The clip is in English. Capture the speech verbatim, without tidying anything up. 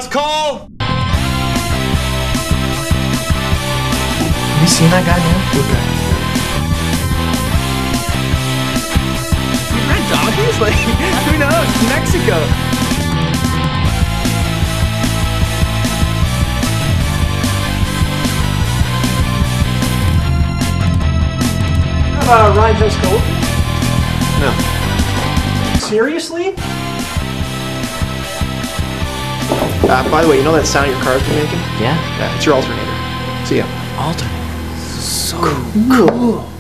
Last call! Have you seen that guy, man? Good guy. Red Doggies? Like, who knows? Mexico. Uh, Ryan House Gold? No. Seriously? Uh, by the way, you know that sound your car's been making? Yeah. Yeah, it's your alternator. See ya. Alter. So Cool.